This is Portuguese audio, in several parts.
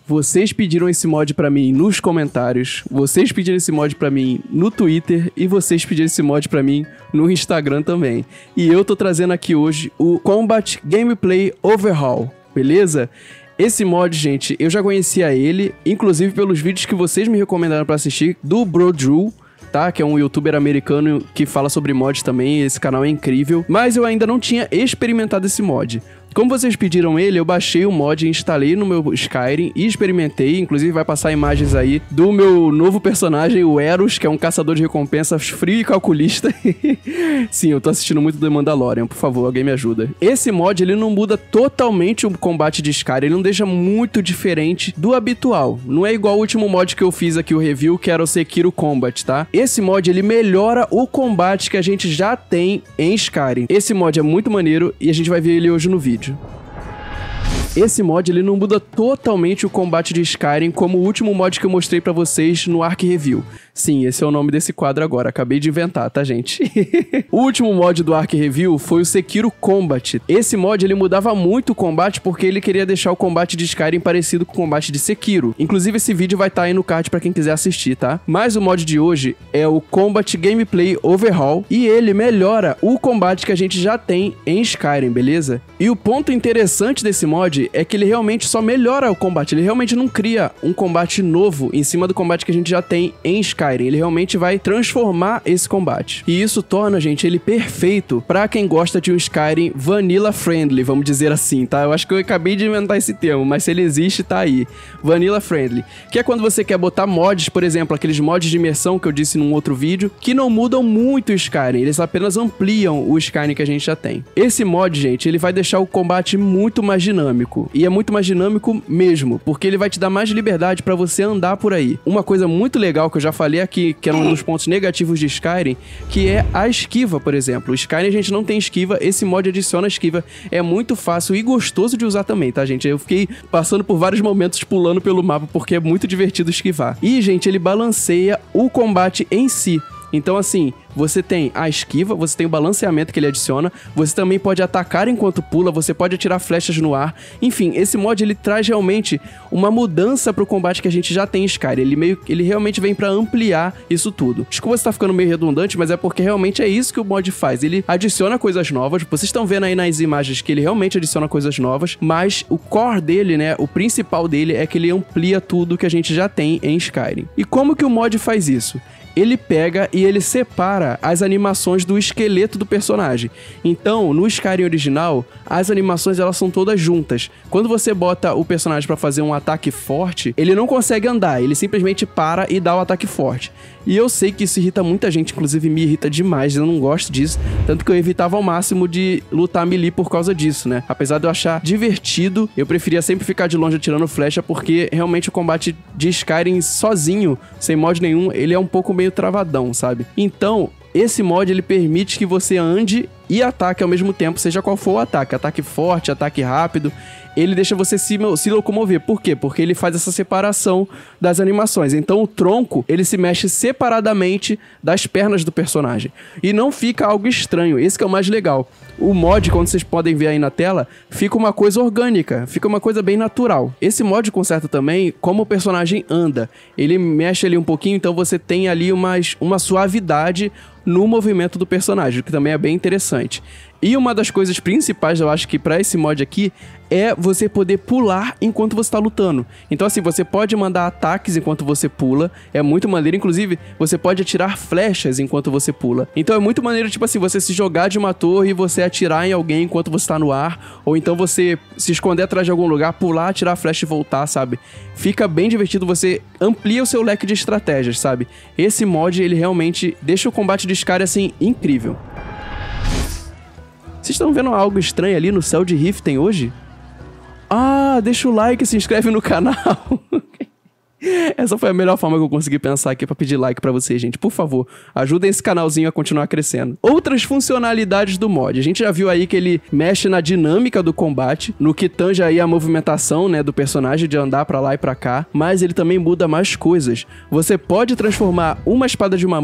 vocês pediram esse mod pra mim nos comentários, vocês pediram esse mod pra mim no Twitter e vocês pediram esse mod pra mim no Instagram também. E eu tô trazendo aqui hoje o Combat Gameplay Overhaul, beleza? Esse mod, gente, eu já conhecia ele, inclusive pelos vídeos que vocês me recomendaram pra assistir, do Brodrew, tá? Que é um youtuber americano que fala sobre mods também, esse canal é incrível. Mas eu ainda não tinha experimentado esse mod. Como vocês pediram ele, eu baixei o mod, instalei no meu Skyrim e experimentei. Inclusive vai passar imagens aí do meu novo personagem, o Eros, que é um caçador de recompensas frio e calculista. Sim, eu tô assistindo muito The Mandalorian, por favor, alguém me ajuda. Esse mod, ele não muda totalmente o combate de Skyrim, ele não deixa muito diferente do habitual. Não é igual o último mod que eu fiz aqui, o review, que era o Sekiro Combat, tá? Esse mod, ele melhora o combate que a gente já tem em Skyrim. Esse mod é muito maneiro e a gente vai ver ele hoje no vídeo. Esse mod, ele não muda totalmente o combate de Skyrim como o último mod que eu mostrei pra vocês no Ark Review. Sim, esse é o nome desse quadro agora, acabei de inventar, tá, gente? O último mod do Ark Review foi o Sekiro Combat. Esse mod, ele mudava muito o combate porque ele queria deixar o combate de Skyrim parecido com o combate de Sekiro. Inclusive, esse vídeo vai estar aí no card pra quem quiser assistir, tá? Mas o mod de hoje é o Combat Gameplay Overhaul e ele melhora o combate que a gente já tem em Skyrim, beleza? E o ponto interessante desse mod é que ele realmente só melhora o combate, ele realmente não cria um combate novo em cima do combate que a gente já tem em Skyrim. Ele realmente vai transformar esse combate. E isso torna, gente, ele perfeito pra quem gosta de um Skyrim vanilla friendly, vamos dizer assim, tá? Eu acho que eu acabei de inventar esse termo, mas se ele existe, tá aí. Vanilla friendly. Que é quando você quer botar mods, por exemplo, aqueles mods de imersão que eu disse num outro vídeo, que não mudam muito o Skyrim, eles apenas ampliam o Skyrim que a gente já tem. Esse mod, gente, ele vai deixar o combate muito mais dinâmico. E é muito mais dinâmico mesmo, porque ele vai te dar mais liberdade pra você andar por aí. Uma coisa muito legal que eu já falei aqui, que era um dos pontos negativos de Skyrim, que é a esquiva, por exemplo. O Skyrim a gente não tem esquiva, esse mod adiciona esquiva. É muito fácil e gostoso de usar também, tá, gente? Eu fiquei passando por vários momentos pulando pelo mapa, porque é muito divertido esquivar. E, gente, ele balanceia o combate em si. Então, assim, você tem a esquiva, você tem o balanceamento que ele adiciona, você também pode atacar enquanto pula, você pode atirar flechas no ar. Enfim, esse mod, ele traz realmente uma mudança pro combate que a gente já tem em Skyrim. Ele realmente vem pra ampliar isso tudo. Desculpa se tá ficando meio redundante, mas é porque realmente é isso que o mod faz. Ele adiciona coisas novas, vocês estão vendo aí nas imagens que ele realmente adiciona coisas novas, mas o core dele, né, o principal dele é que ele amplia tudo que a gente já tem em Skyrim. E como que o mod faz isso? Ele pega e ele separa as animações do esqueleto do personagem. Então, no Skyrim original, as animações elas são todas juntas. Quando você bota o personagem pra fazer um ataque forte, ele não consegue andar, ele simplesmente para e dá o ataque forte. E eu sei que isso irrita muita gente, inclusive me irrita demais, eu não gosto disso, tanto que eu evitava ao máximo de lutar melee por causa disso, né? Apesar de eu achar divertido, eu preferia sempre ficar de longe atirando flecha, porque realmente o combate de Skyrim sozinho, sem mod nenhum, ele é um pouco meio travadão, sabe? Então, esse mod, ele permite que você ande e ataque ao mesmo tempo, seja qual for o ataque. Ataque forte, ataque rápido. Ele deixa você se locomover. Por quê? Porque ele faz essa separação das animações. Então o tronco, ele se mexe separadamente das pernas do personagem. E não fica algo estranho. Esse que é o mais legal. O mod, quando vocês podem ver aí na tela, fica uma coisa orgânica. Fica uma coisa bem natural. Esse mod conserta também como o personagem anda. Ele mexe ali um pouquinho, então você tem ali uma suavidade no movimento do personagem, que também é bem interessante. E uma das coisas principais, eu acho que pra esse mod aqui, é você poder pular enquanto você tá lutando. Então assim, você pode mandar ataques enquanto você pula, é muito maneiro. Inclusive, você pode atirar flechas enquanto você pula. Então é muito maneiro, tipo assim, você se jogar de uma torre e você atirar em alguém enquanto você tá no ar, ou então você se esconder atrás de algum lugar, pular, atirar a flecha e voltar, sabe? Fica bem divertido, você amplia o seu leque de estratégias, sabe? Esse mod, ele realmente deixa o combate de Skyrim, assim, incrível. Vocês estão vendo algo estranho ali no céu de Riften hoje? Ah, deixa o like e se inscreve no canal. Essa foi a melhor forma que eu consegui pensar aqui pra pedir like pra vocês, gente. Por favor, ajudem esse canalzinho a continuar crescendo. Outras funcionalidades do mod. A gente já viu aí que ele mexe na dinâmica do combate, no que tange aí a movimentação, né, do personagem de andar pra lá e pra cá, mas ele também muda mais coisas. Você pode transformar uma espada de uma mão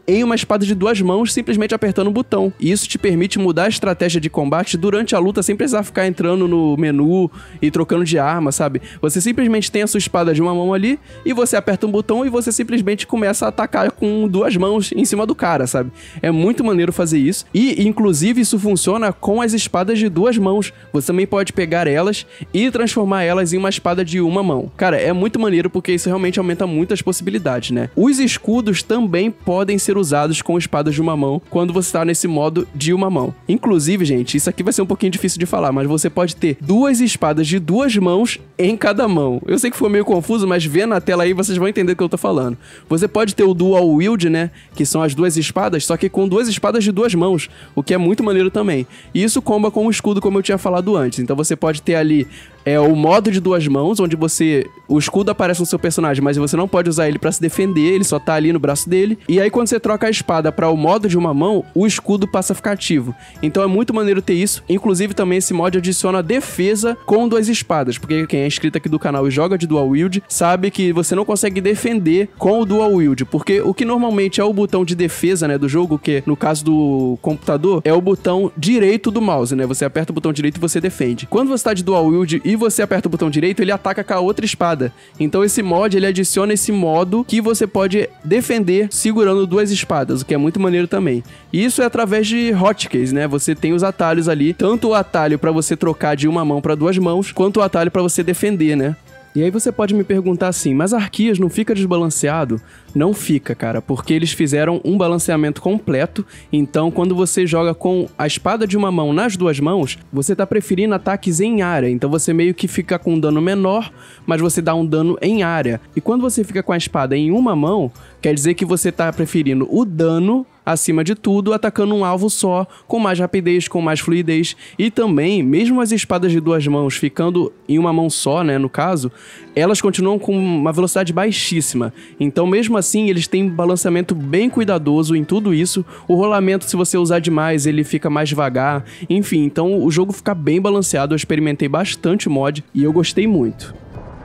em uma espada de 2 mãos, simplesmente apertando um botão. E isso te permite mudar a estratégia de combate durante a luta sem precisar ficar entrando no menu e trocando de arma, sabe? Você simplesmente tem a sua espada de uma mão ali e você aperta um botão e você simplesmente começa a atacar com 2 mãos em cima do cara, sabe? É muito maneiro fazer isso. E, inclusive, isso funciona com as espadas de 2 mãos. Você também pode pegar elas e transformar elas em uma espada de uma mão. Cara, é muito maneiro porque isso realmente aumenta muito as possibilidades, né? Os escudos também podem ser usados com espadas de uma mão quando você tá nesse modo de uma mão. Inclusive, gente, isso aqui vai ser um pouquinho difícil de falar, mas você pode ter 2 espadas de 2 mãos em cada mão. Eu sei que ficou meio confuso, mas vendo na tela aí vocês vão entender o que eu tô falando. Você pode ter o Dual Wield, né? Que são as 2 espadas, só que com 2 espadas de 2 mãos, o que é muito maneiro também. E isso comba com o escudo, como eu tinha falado antes. Então você pode ter ali o modo de 2 mãos, onde o escudo aparece no seu personagem, mas você não pode usar ele pra se defender, ele só tá ali no braço dele. E aí quando você troca a espada pra o modo de uma mão, o escudo passa a ficar ativo. Então é muito maneiro ter isso. Inclusive também esse mod adiciona defesa com 2 espadas, porque quem é inscrito aqui do canal e joga de Dual Wield sabe que você não consegue defender com o Dual Wield, porque o que normalmente é o botão de defesa, né, do jogo, que no caso do computador é o botão direito do mouse, né? Você aperta o botão direito e você defende. Quando você tá de Dual Wield e você aperta o botão direito, ele ataca com a outra espada. Então esse mod, ele adiciona esse modo que você pode defender segurando 2 espadas, o que é muito maneiro também. E isso é através de hotkeys, né? Você tem os atalhos ali, tanto o atalho para você trocar de uma mão para 2 mãos, quanto o atalho para você defender, né? E aí você pode me perguntar assim, mas Arquias não fica desbalanceado? Não fica, cara, porque eles fizeram um balanceamento completo. Então, quando você joga com a espada de uma mão nas 2 mãos, você tá preferindo ataques em área. Então você meio que fica com um dano menor, mas você dá um dano em área. E quando você fica com a espada em uma mão, quer dizer que você tá preferindo o dano acima de tudo, atacando um alvo só, com mais rapidez, com mais fluidez. E também, mesmo as espadas de 2 mãos ficando em uma mão só, né, no caso, elas continuam com uma velocidade baixíssima. Então, mesmo assim, eles têm balanceamento bem cuidadoso em tudo isso. O rolamento, se você usar demais, ele fica mais devagar. Enfim, então o jogo fica bem balanceado. Eu experimentei bastante mod e eu gostei muito.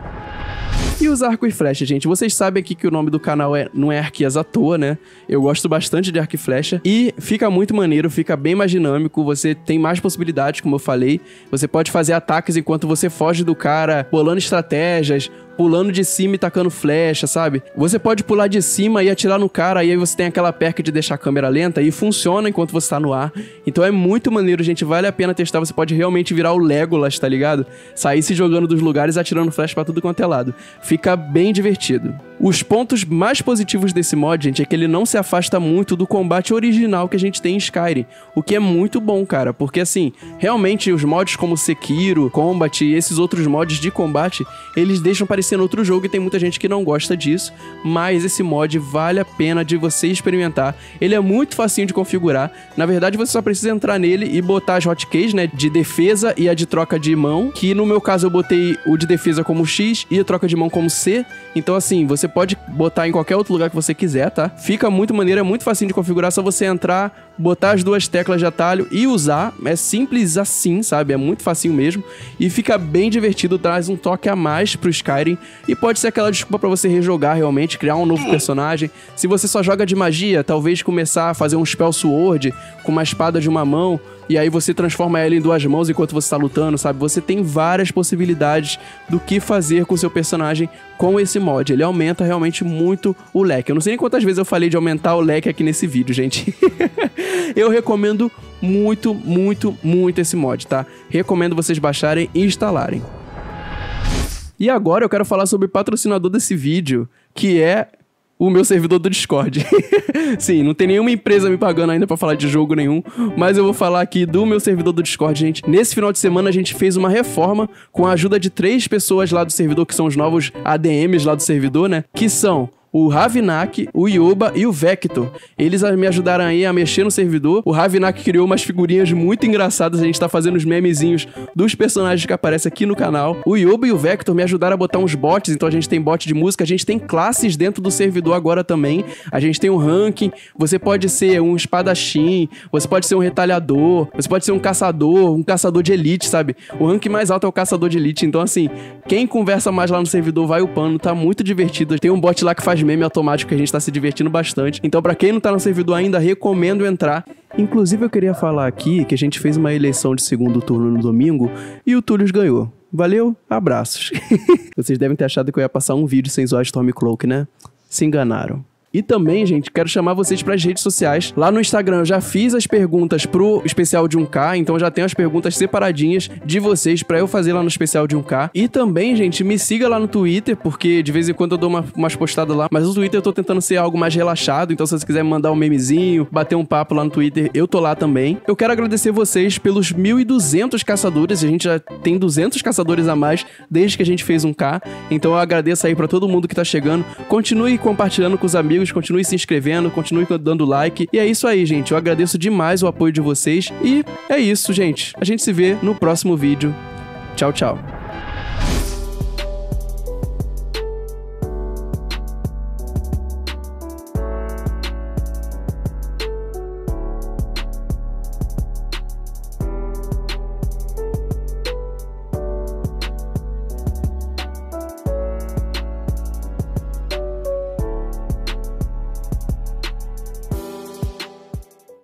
E os arco e flecha, gente, vocês sabem aqui que o nome do canal não é Arquias à toa, né? Eu gosto bastante de arco e flecha e fica muito maneiro, fica bem mais dinâmico, você tem mais possibilidades, como eu falei. Você pode fazer ataques enquanto você foge do cara, bolando estratégias, pulando de cima e tacando flecha, sabe? Você pode pular de cima e atirar no cara, e aí você tem aquela perca de deixar a câmera lenta e funciona enquanto você tá no ar. Então é muito maneiro, gente, vale a pena testar, você pode realmente virar o Legolas, tá ligado? Sair se jogando dos lugares, atirando flecha pra tudo quanto é lado. Fica bem divertido. Os pontos mais positivos desse mod, gente, é que ele não se afasta muito do combate original que a gente tem em Skyrim, o que é muito bom, cara, porque assim, realmente os mods como Sekiro, Combat e esses outros mods de combate, eles deixam parecendo outro jogo e tem muita gente que não gosta disso, mas esse mod vale a pena de você experimentar. Ele é muito facinho de configurar, na verdade você só precisa entrar nele e botar as hotkeys, né, de defesa e a de troca de mão, que no meu caso eu botei o de defesa como X e a troca de mão como C, então assim, você pode botar em qualquer outro lugar que você quiser, tá? Fica muito maneiro, é muito facinho de configurar, só você entrar, botar as 2 teclas de atalho e usar, é simples assim, sabe? É muito facinho mesmo e fica bem divertido, traz um toque a mais pro Skyrim e pode ser aquela desculpa pra você rejogar realmente, criar um novo personagem. Se você só joga de magia, talvez começar a fazer um Spell Sword com uma espada de uma mão e aí você transforma ela em 2 mãos enquanto você tá lutando, sabe? Você tem várias possibilidades do que fazer com o seu personagem com esse mod. Ele aumenta realmente muito o leque. Eu não sei nem quantas vezes eu falei de aumentar o leque aqui nesse vídeo, gente. Eu recomendo muito, muito, muito esse mod, tá? Recomendo vocês baixarem e instalarem. E agora eu quero falar sobre o patrocinador desse vídeo, que é o meu servidor do Discord. Sim, não tem nenhuma empresa me pagando ainda pra falar de jogo nenhum, mas eu vou falar aqui do meu servidor do Discord, gente. Nesse final de semana a gente fez uma reforma com a ajuda de 3 pessoas lá do servidor, que são os novos ADMs lá do servidor, né? Que são o Ravinak, o Yoba e o Vector. Eles me ajudaram aí a mexer no servidor. O Ravinak criou umas figurinhas muito engraçadas. A gente tá fazendo os memezinhos dos personagens que aparecem aqui no canal. O Yoba e o Vector me ajudaram a botar uns bots. Então a gente tem bot de música. A gente tem classes dentro do servidor agora também. A gente tem um ranking. Você pode ser um espadachim. Você pode ser um retalhador. Você pode ser um caçador de elite, sabe? O ranking mais alto é o caçador de elite. Então assim, quem conversa mais lá no servidor vai upando. Tá muito divertido. Tem um bot lá que faz memes automáticos que a gente tá se divertindo bastante. Então, pra quem não tá no servidor ainda, recomendo entrar. Inclusive, eu queria falar aqui que a gente fez uma eleição de segundo turno no domingo e o Túlios ganhou. Valeu, abraços. Vocês devem ter achado que eu ia passar um vídeo sem zoar Stormcloak, né? Se enganaram. E também, gente, quero chamar vocês para as redes sociais. Lá no Instagram eu já fiz as perguntas pro especial de 1K, então já tenho as perguntas separadinhas de vocês para eu fazer lá no especial de 1K. E também, gente, me siga lá no Twitter, porque de vez em quando eu dou umas postadas lá, mas no Twitter eu tô tentando ser algo mais relaxado, então se você quiser me mandar um memezinho, bater um papo lá no Twitter, eu tô lá também. Eu quero agradecer vocês pelos 1.200 caçadores, a gente já tem 200 caçadores a mais desde que a gente fez 1K, então eu agradeço aí para todo mundo que tá chegando. Continue compartilhando com os amigos, continue se inscrevendo, continue dando like. E é isso aí, gente. Eu agradeço demais o apoio de vocês. E é isso, gente. A gente se vê no próximo vídeo. Tchau, tchau.